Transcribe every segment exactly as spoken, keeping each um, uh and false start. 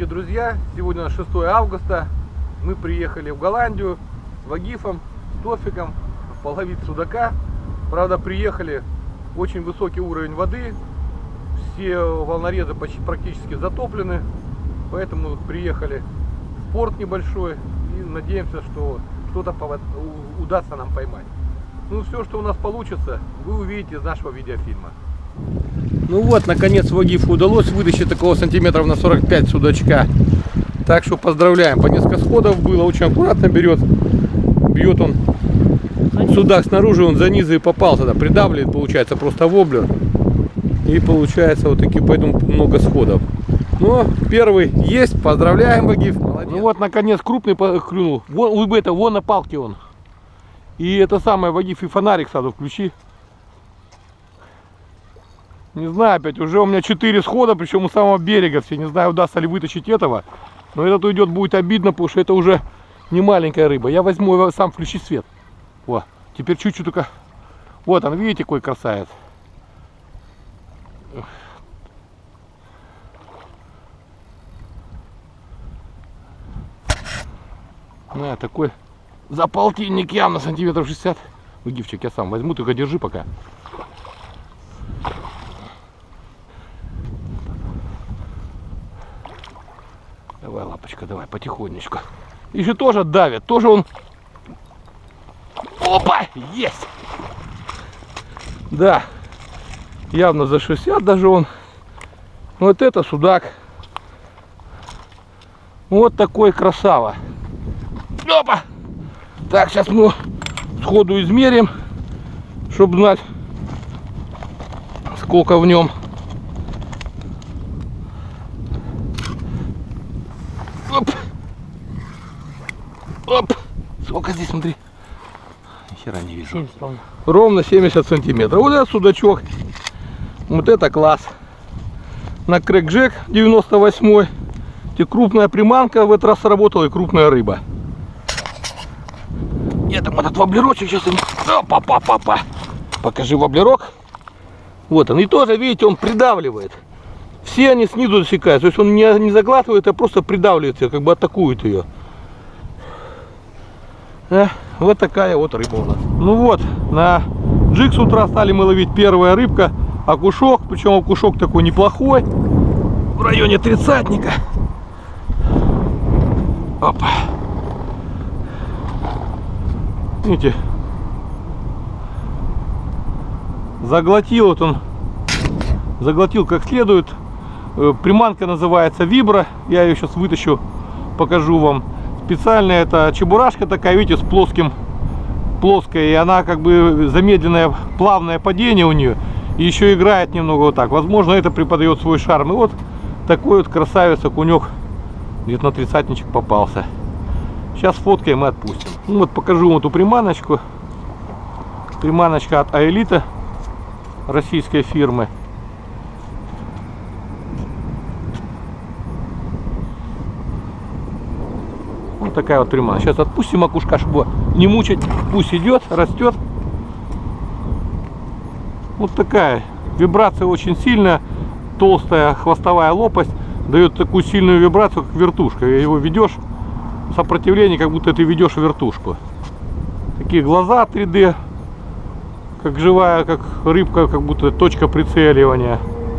Здравствуйте, друзья! Сегодня у нас шестое августа. Мы приехали в Голландию с Вагифом, с Тофиком половить судака. Правда, приехали, очень высокий уровень воды. Все волнорезы почти практически затоплены. Поэтому приехали в порт небольшой и надеемся, что что-то удастся нам поймать. Ну, все, что у нас получится, вы увидите из нашего видеофильма. Ну вот, наконец Вагифу удалось вытащить такого сантиметров на сорок пять судачка. Так что поздравляем. По несколько сходов было, очень аккуратно берет. Бьет он судак снаружи, он за низы и попал тогда. Придавливает, получается, просто воблер. И получается вот такие, поэтому много сходов. Но первый есть, поздравляем, Вагиф. Молодец. Ну вот, наконец, крупный клюнул. Вон, это, вон на палке он. И это самое, Вагиф, и фонарик сразу включи. Не знаю, опять уже у меня четыре схода, причем у самого берега все. Не знаю, удастся ли вытащить этого. Но этот уйдет, будет обидно, потому что это уже не маленькая рыба. Я возьму его, сам включи свет. Вот, теперь чуть-чуть только. Вот он, видите, какой красавец. На, такой за полтинник явно сантиметров шестьдесят. Вагифчик я сам возьму, только держи пока. Давай, лапочка, давай, потихонечку. Еще тоже давит, тоже он... Опа, есть! Да, явно за шестьдесят даже он. Вот это судак. Вот такой красава. Опа! Так, сейчас мы сходу измерим, чтобы знать, сколько в нем. Оп. Оп. Сколько здесь, смотри. Ни хера не вижу. семьдесят, ровно семьдесят сантиметров. Вот этот судачок. Вот это класс. На крэк-джек девяносто восьмой. И крупная приманка в этот раз сработала, и крупная рыба. Я там этот воблерочек сейчас им... Опа-па-па-па. Покажи воблерок. Вот он. И тоже, видите, он придавливает. Все они снизу засекают, то есть он не, не заглатывает, а просто придавливает ее, как бы атакует ее. А, вот такая вот рыба у нас. Ну вот, на джиг с утра стали мы ловить первая рыбка, окушок, причем окушок такой неплохой, в районе тридцатника. Опа. Видите, заглотил вот он, заглотил как следует. Приманка называется Вибра. Я ее сейчас вытащу, покажу вам. Специальная это чебурашка такая, видите, с плоским, плоская. И она как бы замедленное, плавное падение у нее. И еще играет немного вот так. Возможно, это преподает свой шарм. И вот такой вот красавец окунек где-то на тридцатничек попался. Сейчас фоткаем и отпустим. Ну вот покажу вам эту приманочку. Приманочка от Аэлита, российской фирмы. Вот такая вот приманка. Сейчас отпустим окушка, чтобы не мучить. Пусть идет, растет. Вот такая. Вибрация очень сильная. Толстая хвостовая лопасть дает такую сильную вибрацию, как вертушка. Его ведешь, сопротивление, как будто ты ведешь вертушку. Такие глаза три дэ. Как живая, как рыбка, как будто точка прицеливания.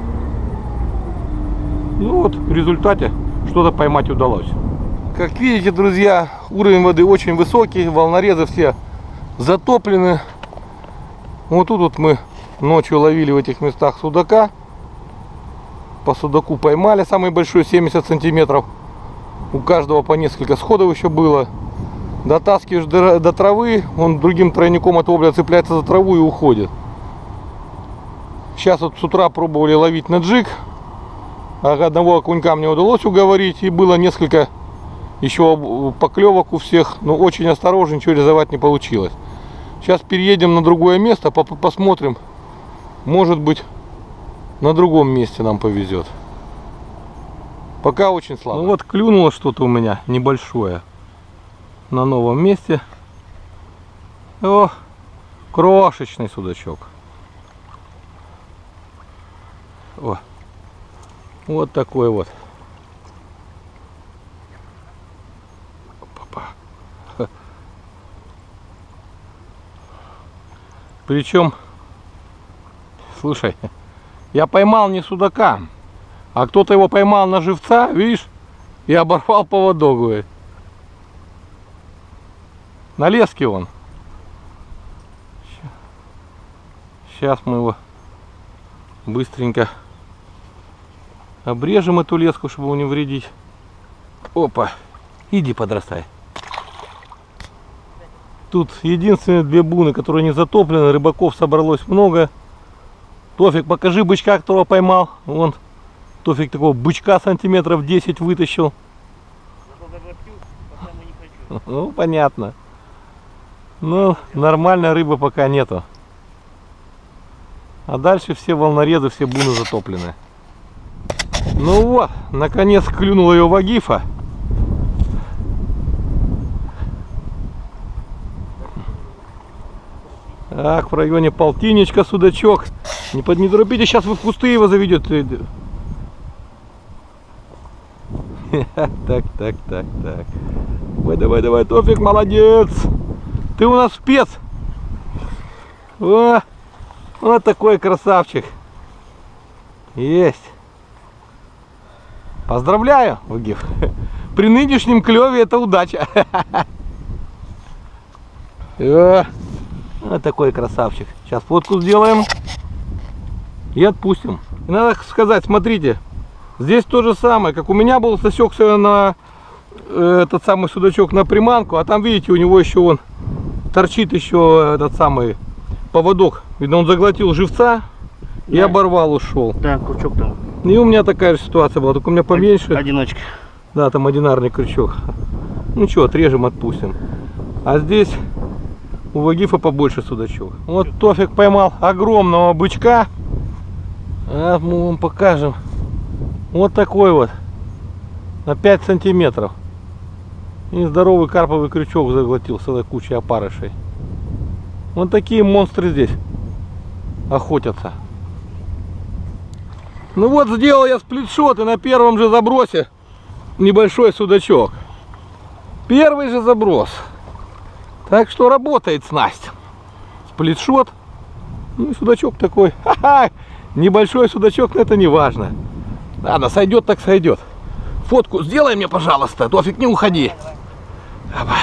Ну вот, в результате что-то поймать удалось. Как видите, друзья, уровень воды очень высокий, волнорезы все затоплены. Вот тут вот мы ночью ловили в этих местах судака. По судаку поймали, самый большой семьдесят сантиметров. У каждого по несколько сходов еще было. Дотаскиваешь до, до травы, он другим тройником от воблера цепляется за траву и уходит. Сейчас вот с утра пробовали ловить на джиг. Одного окунька мне удалось уговорить, и было несколько еще поклевок у всех, но очень осторожно, ничего реализовать не получилось. Сейчас переедем на другое место, посмотрим, может быть, на другом месте нам повезет. Пока очень слабо. Ну вот клюнуло что-то у меня небольшое на новом месте. О, крошечный судачок. О, вот такой вот. Причем, слушай, я поймал не судака, а кто-то его поймал на живца, видишь, и оборвал поводок, говорит. На леске он. Сейчас мы его быстренько обрежем, эту леску, чтобы его не вредить. Опа, иди подрастай. Тут единственные две буны, которые не затоплены, рыбаков собралось много. Тофик, покажи бычка, которого поймал. Вон, Тофик такого бычка сантиметров десять вытащил. Ну, понятно. Ну, нормальной рыбы пока нету. А дальше все волнорезы, все буны затоплены. Ну вот, наконец клюнул ее вагифа. Так, в районе полтинничка судачок. Не, под, не торопите, сейчас вы в кусты его заведет. Так, так, так, так. Давай, давай, давай, Тофик, молодец. Ты у нас спец. О, вот такой красавчик. Есть. Поздравляю, вагиф. При нынешнем клеве это удача. О. Вот такой красавчик. Сейчас фотку сделаем и отпустим. И надо сказать, смотрите, здесь то же самое, как у меня был засекся на э, этот самый судачок на приманку, а там, видите, у него еще он торчит еще этот самый поводок. Видно, он заглотил живца и да. Оборвал, ушел. Да, крючок там. И у меня такая же ситуация была, только у меня поменьше. Одиночка. Да, там одинарный крючок. Ну что, отрежем, отпустим. А здесь у вагифа побольше судачок. Вот Тофик поймал огромного бычка. А мы вам покажем. Вот такой вот. На пять сантиметров. И здоровый карповый крючок заглотил целой кучей опарышей. Вот такие монстры здесь охотятся. Ну вот, сделал я сплитшот, и на первом же забросе небольшой судачок. Первый же заброс. Так что работает снасть. Сплитшот. Ну и судачок такой. Ха-ха! Небольшой судачок, но это не важно. Ладно, сойдет так сойдет. Фотку сделай мне, пожалуйста. Тофик, не уходи. Опа.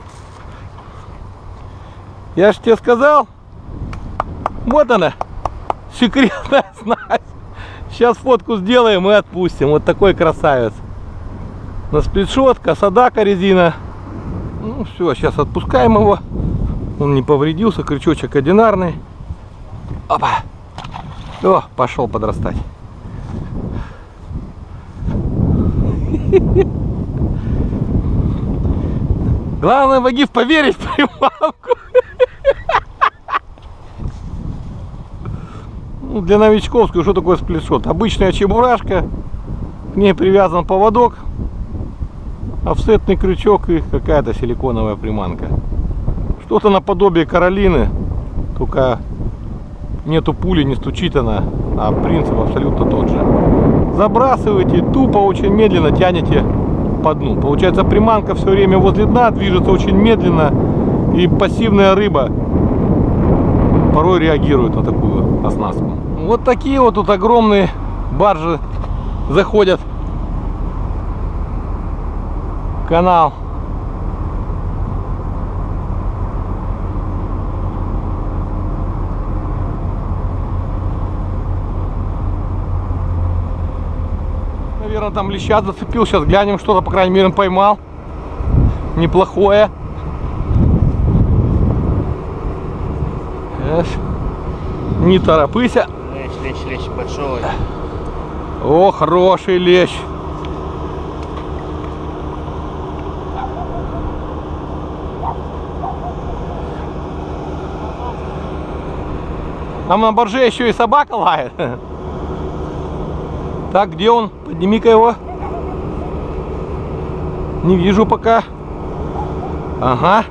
Я ж тебе сказал. Вот она. Секретная снасть. Сейчас фотку сделаем и отпустим. Вот такой красавец. На сплитшот, косодака резина. Ну все, сейчас отпускаем его. Он не повредился, крючочек одинарный. Опа. О, пошел подрастать. Главное, вагиф, поверить в приманку. Ну, для новичков скажу, что такое сплитшот. Обычная чебурашка, к ней привязан поводок, офсетный крючок и какая-то силиконовая приманка. Что-то наподобие Каролины, только нету пули, не стучит она, а принцип абсолютно тот же. Забрасываете, тупо, очень медленно тянете по дну. Получается, приманка все время возле дна, движется очень медленно, и пассивная рыба порой реагирует на такую оснастку. Вот такие вот тут огромные баржи заходят в канал. Наверное, там леща зацепил. Сейчас глянем, что-то, по крайней мере, он поймал. Неплохое. Не торопыся. Лещ, лещ, лещ большой. О, хороший лещ. Там на борже еще и собака лает. Так, где он? Подними-ка его. Не вижу пока. Ага.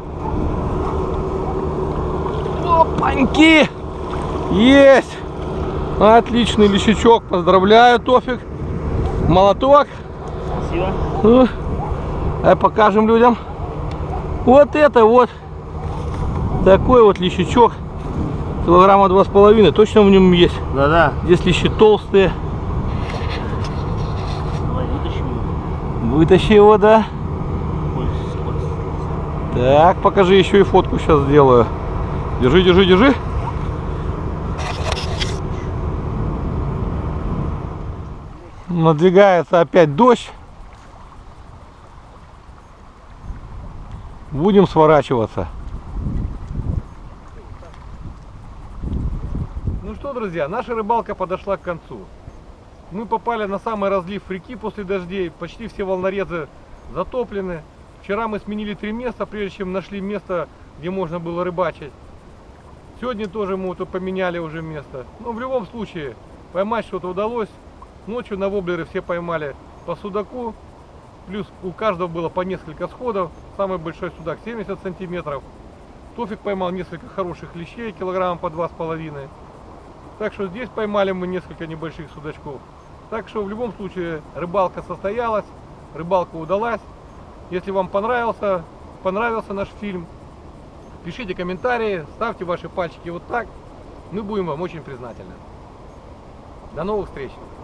Опаньки! Есть! Отличный лещичок. Поздравляю, Тофик. Молоток. Спасибо. Ну, давай покажем людям. Вот это вот. Такой вот лещичок. Килограмма два с половиной. Точно в нем есть. Да-да. Здесь лещи толстые. Давай вытащим его. Вытащи его, да. Скорость, скорость. Так, покажи, еще и фотку сейчас сделаю. Держи, держи, держи. Надвигается опять дождь. Будем сворачиваться. Ну что, друзья, наша рыбалка подошла к концу. Мы попали на самый разлив реки после дождей. Почти все волнорезы затоплены. Вчера мы сменили три места, прежде чем нашли место, где можно было рыбачить. Сегодня тоже мы вот поменяли уже место. Но в любом случае, поймать что-то удалось. Ночью на воблеры все поймали по судаку. Плюс у каждого было по несколько сходов. Самый большой судак семьдесят сантиметров. Тофик поймал несколько хороших лещей, килограмм по два с половиной. Так что здесь поймали мы несколько небольших судачков. Так что в любом случае рыбалка состоялась, рыбалка удалась. Если вам понравился, понравился наш фильм, пишите комментарии, ставьте ваши пальчики вот так. Мы будем вам очень признательны. До новых встреч!